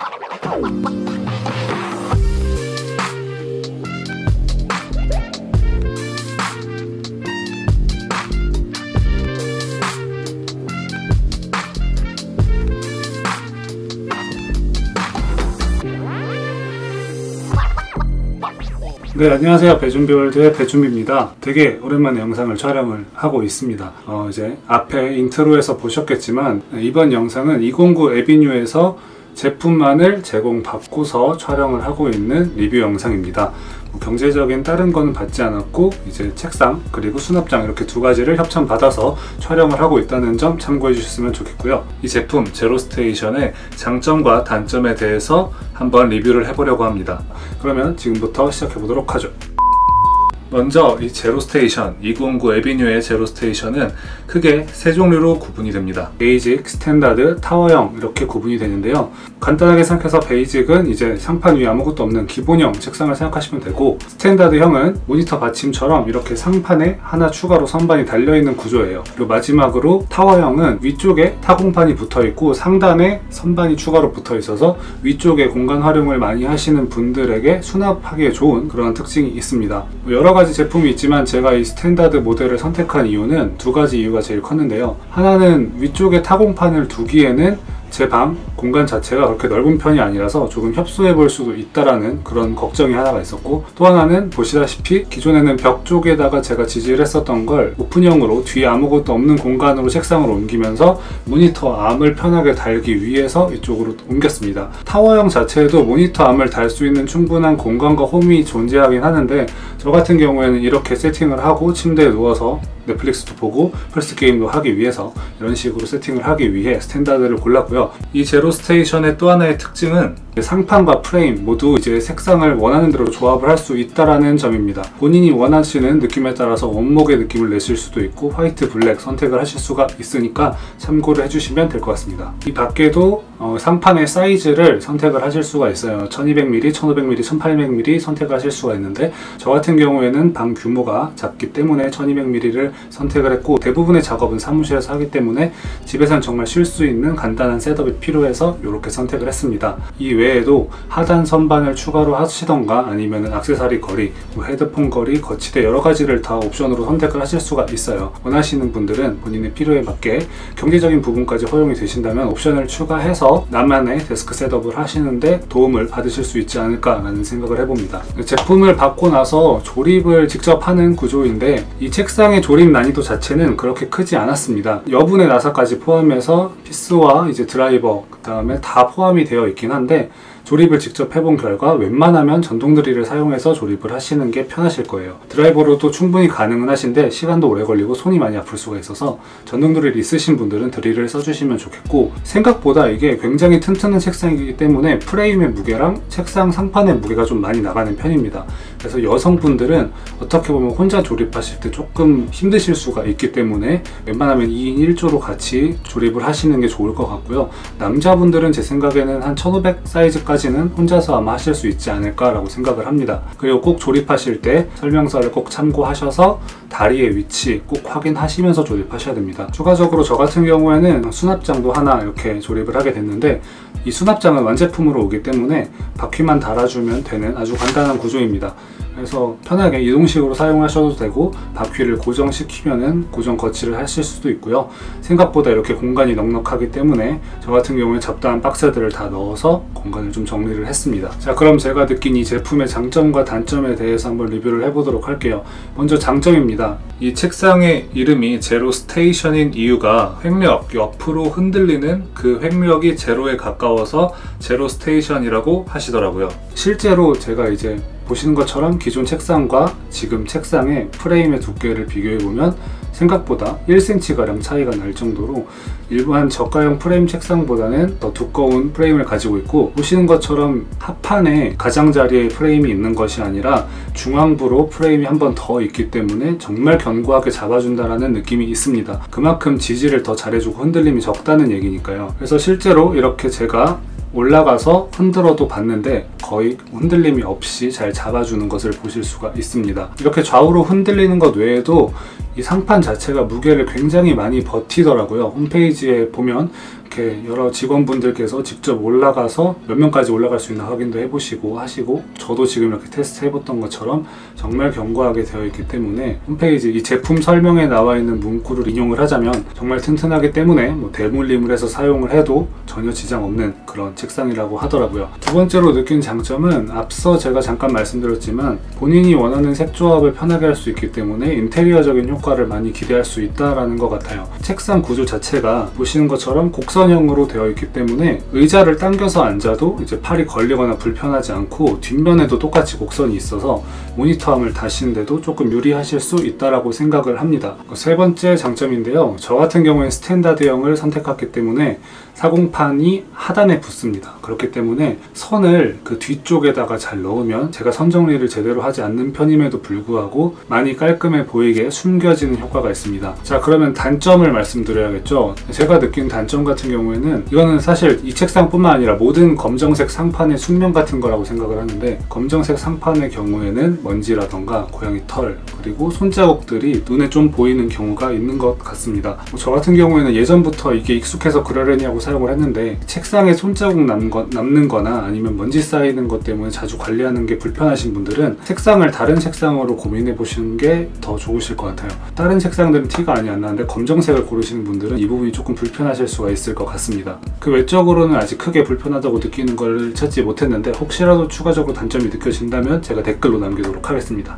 네, 안녕하세요. 배준비월드의 배준비입니다. 되게 오랜만에 영상을 촬영을 하고 있습니다. 이제 앞에 인트로에서 보셨겠지만 이번 영상은 209 에비뉴에서 제품만을 제공받고서 촬영을 하고 있는 리뷰 영상입니다. 경제적인 다른 거는 받지 않았고 이제 책상 그리고 수납장 이렇게 두 가지를 협찬받아서 촬영을 하고 있다는 점 참고해 주셨으면 좋겠고요. 이 제품 제로스테이션의 장점과 단점에 대해서 한번 리뷰를 해보려고 합니다. 그러면 지금부터 시작해 보도록 하죠. 먼저 이 제로스테이션 209 에비뉴의 제로스테이션은 크게 세 종류로 구분이 됩니다. 베이직, 스탠다드, 타워형 이렇게 구분이 되는데요. 간단하게 생각해서 베이직은 이제 상판 위에 아무것도 없는 기본형 책상을 생각하시면 되고, 스탠다드형은 모니터 받침처럼 이렇게 상판에 하나 추가로 선반이 달려있는 구조예요. 그리고 마지막으로 타워형은 위쪽에 타공판이 붙어있고 상단에 선반이 추가로 붙어있어서 위쪽에 공간 활용을 많이 하시는 분들에게 수납하기에 좋은 그런 특징이 있습니다. 여러 가지 제품이 있지만 제가 이 스탠다드 모델을 선택한 이유는 두 가지 이유가 제일 컸는데요. 하나는 위쪽에 타공판을 두기에는 제 방 공간 자체가 그렇게 넓은 편이 아니라서 조금 협소해 볼 수도 있다라는 그런 걱정이 하나가 있었고, 또 하나는 보시다시피 기존에는 벽 쪽에다가 제가 지지를 했었던 걸 오픈형으로 뒤에 아무것도 없는 공간으로 책상을 옮기면서 모니터 암을 편하게 달기 위해서 이쪽으로 옮겼습니다. 타워형 자체에도 모니터 암을 달 수 있는 충분한 공간과 홈이 존재하긴 하는데, 저 같은 경우에는 이렇게 세팅을 하고 침대에 누워서 넷플릭스도 보고 플스 게임도 하기 위해서 이런 식으로 세팅을 하기 위해 스탠다드를 골랐고요. 이 제로스테이션의 또 하나의 특징은 상판과 프레임 모두 이제 색상을 원하는 대로 조합을 할 수 있다라는 점입니다. 본인이 원하시는 느낌에 따라서 원목의 느낌을 내실 수도 있고 화이트, 블랙 선택을 하실 수가 있으니까 참고를 해주시면 될 것 같습니다. 이 밖에도 상판의 사이즈를 선택을 하실 수가 있어요. 1200mm, 1500mm, 1800mm 선택을 하실 수가 있는데, 저 같은 경우에는 방 규모가 작기 때문에 1200mm를 선택을 했고, 대부분의 작업은 사무실에서 하기 때문에 집에서는 정말 쉴 수 있는 간단한 셋업이 필요해서 이렇게 선택을 했습니다. 이 외에도 하단 선반을 추가로 하시던가 아니면 액세서리 거리, 헤드폰 거리, 거치대 여러 가지를 다 옵션으로 선택을 하실 수가 있어요. 원하시는 분들은 본인의 필요에 맞게 경제적인 부분까지 허용이 되신다면 옵션을 추가해서 나만의 데스크 셋업을 하시는데 도움을 받으실 수 있지 않을까라는 생각을 해봅니다. 제품을 받고 나서 조립을 직접 하는 구조인데, 이 책상의 조립 난이도 자체는 그렇게 크지 않았습니다. 여분의 나사까지 포함해서 피스와 이제 드라이버 그 다음에 다 포함이 되어 있긴 한데, 조립을 직접 해본 결과 웬만하면 전동 드릴을 사용해서 조립을 하시는 게 편하실 거예요. 드라이버로도 충분히 가능은 하신데 시간도 오래 걸리고 손이 많이 아플 수가 있어서 전동 드릴 있으신 분들은 드릴을 써주시면 좋겠고, 생각보다 이게 굉장히 튼튼한 책상이기 때문에 프레임의 무게랑 책상 상판의 무게가 좀 많이 나가는 편입니다. 그래서 여성분들은 어떻게 보면 혼자 조립하실 때 조금 힘드실 수가 있기 때문에 웬만하면 2인 1조로 같이 조립을 하시는 게 좋을 것 같고요. 남자분들은 제 생각에는 한 1500 사이즈까지는 혼자서 아마 하실 수 있지 않을까라고 생각을 합니다. 그리고 꼭 조립하실 때 설명서를 꼭 참고하셔서 다리의 위치 꼭 확인하시면서 조립하셔야 됩니다. 추가적으로 저 같은 경우에는 수납장도 하나 이렇게 조립을 하게 됐는데, 이 수납장은 완제품으로 오기 때문에 바퀴만 달아주면 되는 아주 간단한 구조입니다. 그래서 편하게 이동식으로 사용하셔도 되고, 바퀴를 고정시키면은 고정 거치를 하실 수도 있고요. 생각보다 이렇게 공간이 넉넉하기 때문에 저 같은 경우에 잡다한 박스들을 다 넣어서 공간을 좀 정리를 했습니다. 자, 그럼 제가 느낀 이 제품의 장점과 단점에 대해서 한번 리뷰를 해보도록 할게요. 먼저 장점입니다. 이 책상의 이름이 제로스테이션인 이유가 횡력, 옆으로 흔들리는 그 횡력이 제로에 가까워서 제로스테이션이라고 하시더라고요. 실제로 제가 이제 보시는 것처럼 기존 책상과 지금 책상의 프레임의 두께를 비교해보면 생각보다 1cm가량 차이가 날 정도로 일반 저가형 프레임 책상보다는 더 두꺼운 프레임을 가지고 있고, 보시는 것처럼 하판에 가장자리에 프레임이 있는 것이 아니라 중앙부로 프레임이 한 번 더 있기 때문에 정말 견고하게 잡아준다는 느낌이 있습니다. 그만큼 지지를 더 잘해주고 흔들림이 적다는 얘기니까요. 그래서 실제로 이렇게 제가 올라가서 흔들어도 봤는데 거의 흔들림이 없이 잘 잡아주는 것을 보실 수가 있습니다. 이렇게 좌우로 흔들리는 것 외에도 이 상판 자체가 무게를 굉장히 많이 버티더라고요. 홈페이지에 보면 이렇게 여러 직원분들께서 직접 올라가서 몇 명까지 올라갈 수 있나 확인도 해보시고 하시고, 저도 지금 이렇게 테스트 해봤던 것처럼 정말 견고하게 되어 있기 때문에 홈페이지 이 제품 설명에 나와 있는 문구를 인용을 하자면 정말 튼튼하기 때문에 뭐 대물림을 해서 사용을 해도 전혀 지장 없는 그런 책상이라고 하더라고요. 두 번째로 느낀 장점은 앞서 제가 잠깐 말씀드렸지만 본인이 원하는 색 조합을 편하게 할 수 있기 때문에 인테리어적인 효과를 많이 기대할 수 있다라는 것 같아요. 책상 구조 자체가 보시는 것처럼 곡선형으로 되어 있기 때문에 의자를 당겨서 앉아도 이제 팔이 걸리거나 불편하지 않고, 뒷면에도 똑같이 곡선이 있어서 모니터함을 다시는데도 조금 유리하실 수 있다라고 생각을 합니다. 세 번째 장점인데요, 저 같은 경우에 스탠다드형을 선택했기 때문에 사공판이 하단에 붙습니다. 그렇기 때문에 선을 그 뒤쪽에다가 잘 넣으면 제가 선 정리를 제대로 하지 않는 편임에도 불구하고 많이 깔끔해 보이게 숨겨지는 효과가 있습니다. 자, 그러면 단점을 말씀드려야겠죠. 제가 느낀 단점 같은 경우에는, 이거는 사실 이 책상뿐만 아니라 모든 검정색 상판의 숙명 같은 거라고 생각을 하는데, 검정색 상판의 경우에는 먼지라던가 고양이 털, 그리고 손자국들이 눈에 좀 보이는 경우가 있는 것 같습니다. 저 같은 경우에는 예전부터 이게 익숙해서 그러려니 하고 사용을 했는데, 책상에 손자국 남는 거나 아니면 먼지 쌓이는 것 때문에 자주 관리하는 게 불편하신 분들은 색상을 다른 색상으로 고민해 보시는 게 더 좋으실 것 같아요. 다른 색상들은 티가 많이 안 나는데 검정색을 고르시는 분들은 이 부분이 조금 불편하실 수가 있을 것 같습니다. 그 외적으로는 아직 크게 불편하다고 느끼는 걸 찾지 못했는데, 혹시라도 추가적으로 단점이 느껴진다면 제가 댓글로 남기도록 하겠습니다.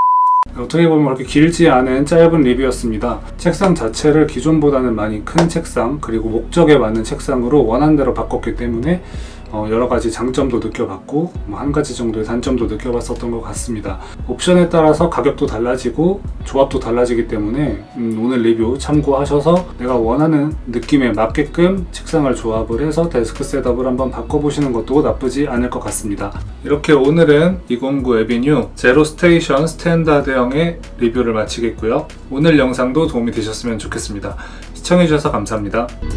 어떻게 보면 그렇게 길지 않은 짧은 리뷰였습니다. 책상 자체를 기존보다는 많이 큰 책상, 그리고 목적에 맞는 책상으로 원하는 대로 바꿨기 때문에 여러가지 장점도 느껴봤고 한 가지 정도의 단점도 느껴봤었던 것 같습니다. 옵션에 따라서 가격도 달라지고 조합도 달라지기 때문에 오늘 리뷰 참고하셔서 내가 원하는 느낌에 맞게끔 책상을 조합을 해서 데스크 셋업을 한번 바꿔보시는 것도 나쁘지 않을 것 같습니다. 이렇게 오늘은 209 에비뉴 제로 스테이션 스탠다드형의 리뷰를 마치겠고요. 오늘 영상도 도움이 되셨으면 좋겠습니다. 시청해주셔서 감사합니다.